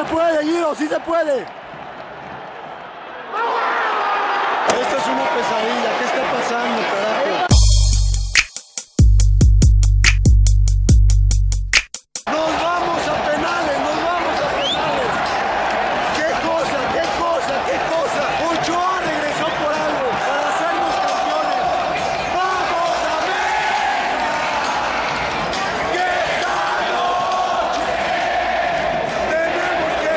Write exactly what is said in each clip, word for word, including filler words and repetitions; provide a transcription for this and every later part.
se puede, Guido, sí se puede. Esto es una pesadilla, ¿qué está pasando, carajo? Nos vamos a penales, nos vamos a penales. ¿Qué cosa, qué cosa, qué cosa? Ochoa regresó por algo, para hacernos campeones. ¡Vamos a ver! ¡Que esta noche tenemos que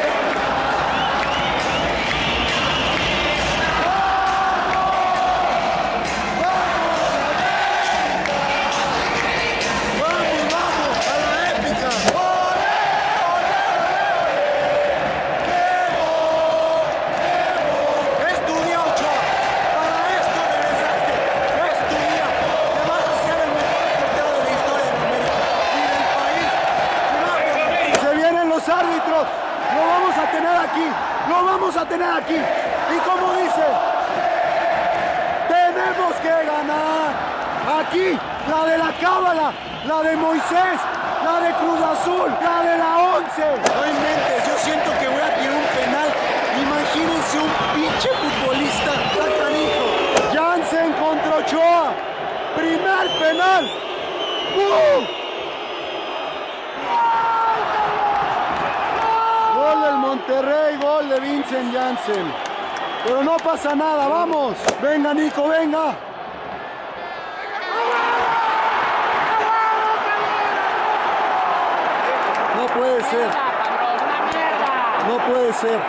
¡vamos, vamos! ¡A la épica! ¡Olé, olé! ¡Debo! ¡Debo! ¡Es tu día, Ochoa! Para esto regresaste. ¡Es tu día! Te vas a ser el mejor portero de la historia de América y del país. ¡Vamos! Se vienen los árbitros. Lo vamos a tener aquí. Lo vamos a tener aquí. Y como dice, tenemos que ganar. Aquí, la de la Cábala, la de Moisés, la de Cruz Azul, la de la once. No inventes, yo siento que voy a tirar un penal. Imagínense un pinche futbolista tan canijo. Jansen contra Ochoa. Primer penal. ¡Uh! Gol del Monterrey, gol de Vincent Janssen. Pero no pasa nada, vamos. Venga, Nico, venga. No puede ser. No puede ser.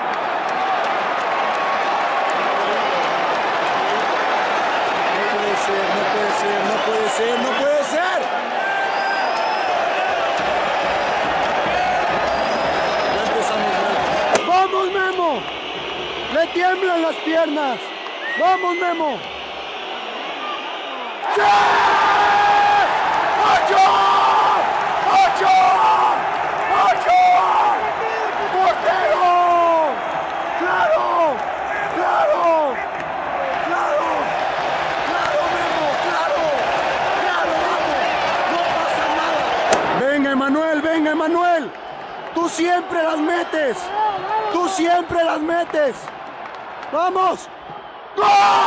No puede ser, no puede ser, no puede ser, no puede ser. Ya empezamos mal. ¡Vamos, Memo! Le tiemblan las piernas. ¡Vamos, Memo! ¡Sí! ¡Ochoa! ¡Ochoa! ¡Ochoa! ¡Portero! ¡Claro! ¡Claro! ¡Claro! ¡Claro, Memo! ¡Claro! ¡Claro, vamos! ¡No pasa nada! Venga, Emanuel, venga, Emanuel. Tú siempre las metes. Tú siempre las metes. ¡Vamos! ¡Gol!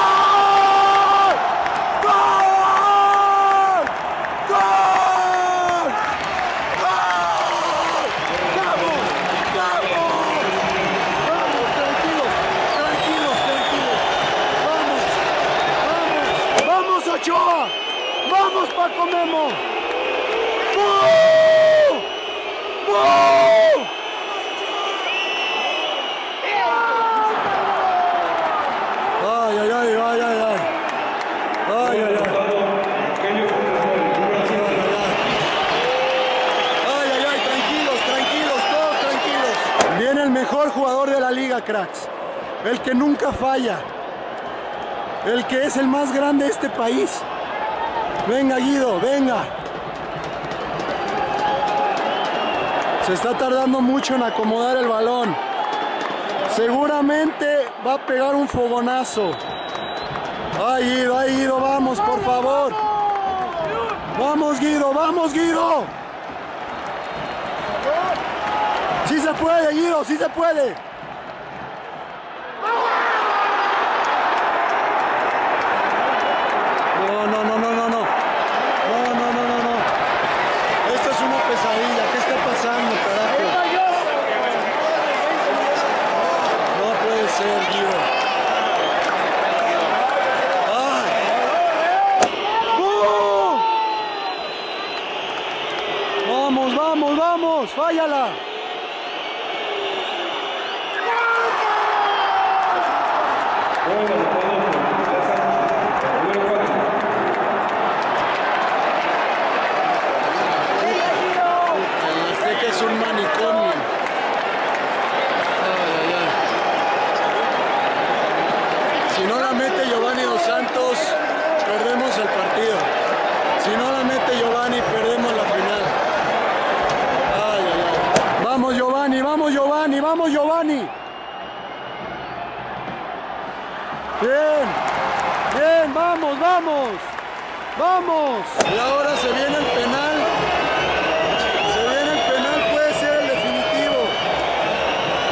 ¡Gol! ¡Gol! ¡Gol! ¡Vamos! ¡Vamos! ¡Vamos! Tranquilos, tranquilos, tranquilos. ¡Vamos! ¡Vamos! ¡Vamos, Ochoa! ¡Vamos, Paco Memo! ¡Uh! ¡Uh! Ay, ay, ay, ay, ay, ay. Ay, ay, ay. Ay, ay, ay, tranquilos, tranquilos, todos tranquilos. Viene el mejor jugador de la liga, cracks. El que nunca falla. El que es el más grande de este país. Venga, Guido, venga. Se está tardando mucho en acomodar el balón. Seguramente va a pegar un fogonazo. Ay, Guido, ay, Guido, vamos, por favor. Vamos, Guido, vamos, Guido. Sí se puede, Guido, sí se puede. No, no, no, no, no, no. No, no, no, no, no. Esto es una pesadilla. ¿Qué está pasando, carajo? No puede ser, Guido. Vamos, vamos, vamos, fállala. El Azteca es un manicomio. Ay, ay, ay. Si no la mete Giovanni Dos Santos, perdemos el partido. Si no la mete Giovanni, perdemos la final. Ay, ay, ay. Vamos, Giovanni, vamos, Giovanni, vamos, Giovanni. Bien, bien, vamos, vamos. Vamos. Y ahora se viene el penal. Se viene el penal, puede ser el definitivo.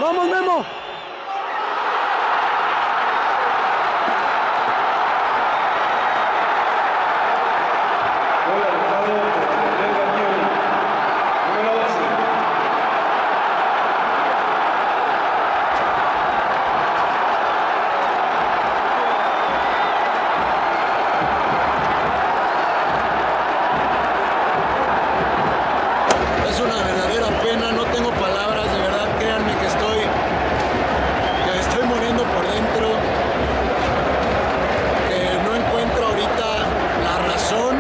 ¡Vamos, Memo! Es una verdadera pena, no tengo palabras, de verdad, créanme que estoy, que estoy muriendo por dentro, que no encuentro ahorita la razón,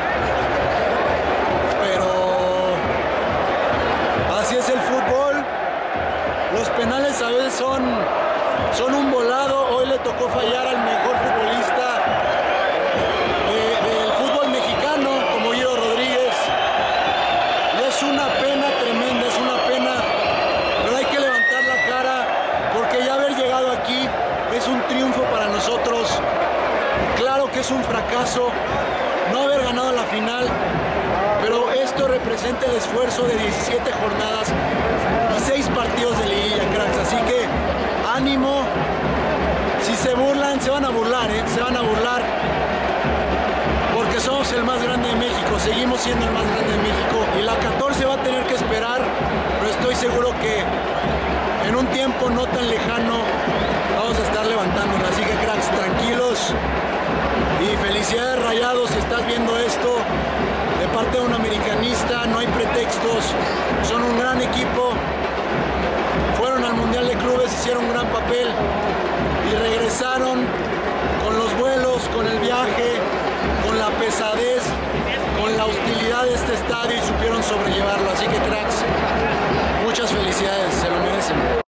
pero así es el fútbol. Los penales a veces son, son un volado. Hoy le tocó fallar al mejor futbolista de- del fútbol mexicano, como Guido Rodríguez. Y es una pena tremenda, es una pena, pero hay que levantar la cara porque ya haber llegado aquí es un triunfo para nosotros. Claro que es un fracaso no haber ganado la final, pero esto representa el esfuerzo de diecisiete jornadas y seis partidos de liguilla, cracks. Así que ánimo. Si se burlan, se van a burlar, ¿eh? Se van a burlar. Porque somos el más grande de México, seguimos siendo el más grande de México. Y la catorce va a tener que esperar, pero estoy seguro que en un tiempo no tan lejano vamos a estar levantándola. Así que cracks, tranquilos. Y felicidades, Rayados, si estás viendo esto de parte de un americanista, no hay pretextos, son un gran equipo, fueron al Mundial de Clubes, hicieron un gran papel y regresaron con los vuelos, con el viaje, con la pesadez, con la hostilidad de este estadio y supieron sobrellevarlo. Así que cracks, muchas felicidades, se lo merecen.